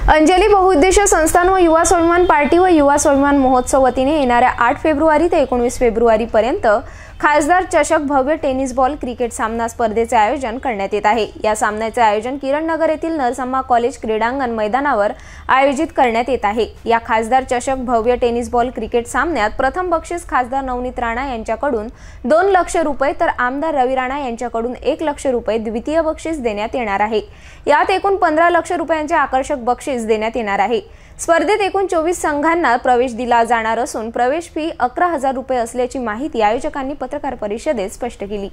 अंजली बहुउद्देशीय संस्थान व युवा स्वाभिमान पार्टी व युवा स्वाभिमान महोत्सव वतीने येणाऱ्या 8 फेब्रुवारी ते 19 फेब्रुवारी पर्यंत खासदार चषक भव्य टेनिस बॉल क्रिकेट सामना स्पर्धेचे आयोजन करण्यात येत आहे। या सामन्याचे आयोजन किरण नगर येथील नरसम्मा कॉलेज क्रीडांगण मैदानावर आयोजित करण्यात येत आहे। या खासदार चषक भव्य टेनिस बॉल क्रिकेट सामन्यात प्रथम बक्षीस खासदार नवनीत राणा यांच्याकडून 2 लाख रुपये तर आमदार रवी राणा यांच्याकडून 1 लाख रुपये द्वितीय बक्षीस देण्यात येणार आहे। यात एकूण 15 लाख रुपयांचे आकर्षक बक्षीस देण्यात येणार आहे। स्पर्धेत एकूण 24 संघांना प्रवेश दिला जाणार असून प्रवेश फी 11,000 रुपये असल्याची माहिती आयोजकांनी पत्रकार परिषदेत स्पष्ट केली।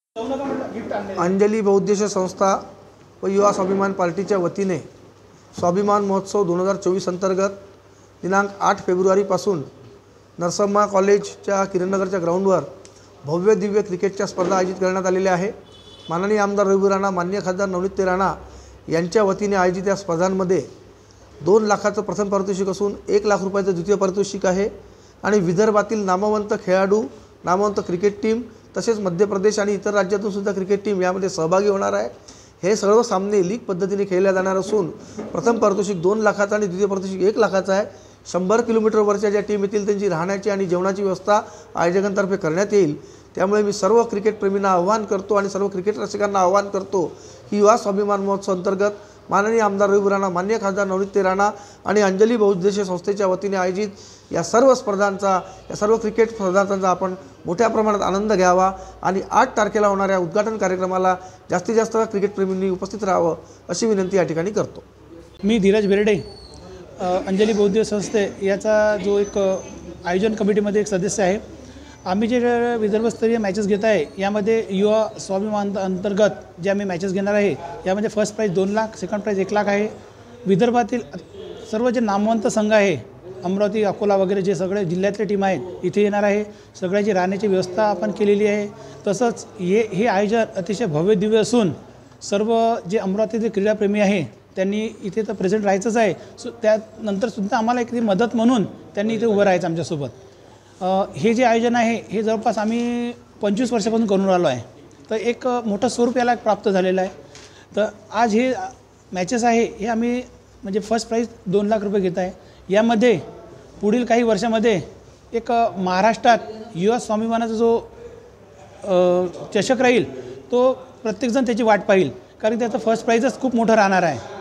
अंजली बहुउद्देशीय संस्था व युवा स्वाभिमान पार्टीच्या वतीने स्वाभिमान महोत्सव 2024 अंतर्गत दिनांक 8 फेब्रुवारीपासून नरसम्मा कॉलेजच्या किरणनगरच्या ग्राउंडवर भव्य दिव्य क्रिकेटच्या स्पर्धा आयोजित करण्यात आलेल्या आहे। माननीय आमदार रवी राणा, माननीय खासदार नवनीत राणा यांच्या वतीने आयोजित या स्पर्धांमध्ये 2 लाखाचं प्रथम पारितोषिक असून 1 लाख रुपयाचं द्वितीय पारितोषिक आहे आणि विदर्भातील नामवंत खेळाडू, नामवंत क्रिकेट टीम तसेच मध्य प्रदेश आणि इतर राज्यातून सुद्धा क्रिकेट टीम यामध्ये सहभागी होणार आहे। हे सर्व सामने लीग पद्धतीने खेळले जाणार असून प्रथम पारितोषिक 2 लाखाचं आणि द्वितीय पारितोषिक 1 लाखाचं आहे। 100 किलोमीटरवरच्या ज्या टीम येतील त्यांची राहण्याची आणि जेवणाची व्यवस्था आयोजकांतर्फे करण्यात येईल। त्यामुळे मी सर्व क्रिकेट प्रेमींना आवाहन करतो आणि सर्व क्रिकेट रसिकांना आवाहन करतो की युवा स्वाभिमान महोत्सव अंतर्गत माननीय आमदार रवी राणा, माननीय खासदार नवनीत राणा आणि अंजली बहुउद्देशीय संस्थेच्या वतीने आयोजित या सर्व स्पर्धांचा, या सर्व क्रिकेट स्पर्धांचा आपण मोठ्या प्रमाणात आनंद घ्यावा आणि 8 तारखेला होणाऱ्या उद्घाटन कार्यक्रमाला जास्तीत जास्त क्रिकेट प्रेमींनी उपस्थित राहावं अशी विनंती या ठिकाणी करतो। मी धीरज बेर्डे, अंजली बहुउद्देशीय संस्थे याचा जो एक आयोजन कमिटीमध्ये एक सदस्य आहे। आम्ही जे विदर्भस्तरीय मॅचेस घेत आहे यामध्ये युवा स्वाभिमान अंतर्गत जे आम्ही मॅचेस घेणार आहे यामध्ये first prize 2 lakh, second prize 1 lakh आहे। विदर्भातील सर्व जे नामवंत संघ आहे, अमरावती, अकोला वगैरे जे सगळे जिल्ह्यातले टीम आहेत इथे येणार आहे। सगळ्याची राहण्याची व्यवस्था आपण केलेली आहे। तसंच हे आयोजन अतिशय भव्य दिव्य असून सर्व जे अमरावतीचे क्रीडाप्रेमी आहे त्यांनी इथे तर प्रेझेंट राहायचंच आहे। त्यानंतर सुद्धा आम्हाला एक मदत म्हणून त्यांनी इथे उभं राहायचं आमच्यासोबत। हे जे आयोजन आहे हे जवळपास आम्ही 25 वर्षापासून करून राहिलो आहे। तर एक मोठं स्वरूप याला प्राप्त झालेलं आहे। तर आज हे मॅचेस आहे हे आम्ही म्हणजे फर्स्ट प्राइज 2 लाख रुपये घेत आहे। यामध्ये पुढील काही वर्षामध्ये एक महाराष्ट्रात युवा स्वाभिमानाचा जो चषक राहील तो प्रत्येकजण त्याची वाट पाहिल, कारण त्याचं फर्स्ट प्राइजच खूप मोठं राहणार आहे।